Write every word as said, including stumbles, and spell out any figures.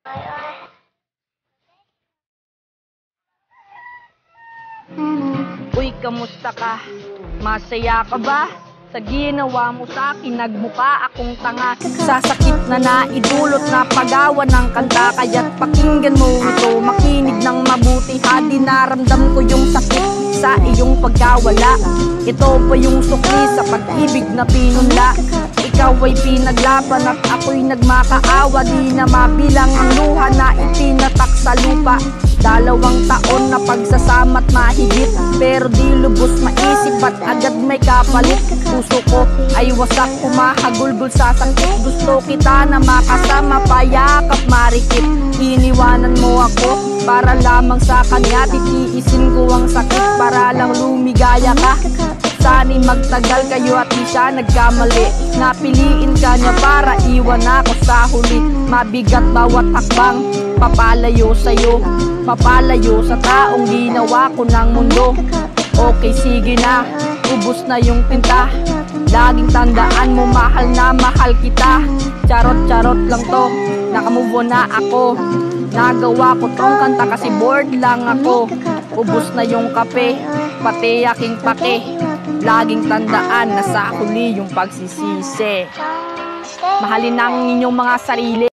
Uy, kamusta ka? Masaya ka ba? Sa ginawa mo sa akin, nagmukha akong tanga. Sa sakit na naidulot na pagawa ng kanta, kaya't pakinggan mo ito, makinig ng mabuti. Ha, dinaramdam ko yung sakit sa iyong pagkawala. Ito pa yung sukli sa pag-ibig na pinunla. Ikaw ay pinaglaban at ako'y nagmakaawa. Di na mabilang ang luha na itinatak sa lupa. Dalawang taon na pagsasama't mahigit, pero di lubos maisip at agad may kapalit. Puso ko ay wasak, humahagulgol sa sakit. Gusto kita na makasama, payakap marikit. Iniwanan mo ako para lamang sa kanya. Titiisin ko ang sakit para lang lumigaya ka. Sana'y magtagal kayo at di siya nagkamali. Napiliin ka niya para iwan ako sa huli. Mabigat bawat hakbang, papalayo sa'yo, papalayo sa taong ginawa ko ng mundo. Okay, sige na, ubos na yung tinta. Laging tandaan mo, mahal na mahal kita. Charot-charot lang to, nakamove on na ako. Nagawa ko tong kanta kasi bored lang ako. Ubos na yung kape, pati aking pake. Laging tandaan na sa huli yung pagsisisi. Mahalin ang inyong mga sarili.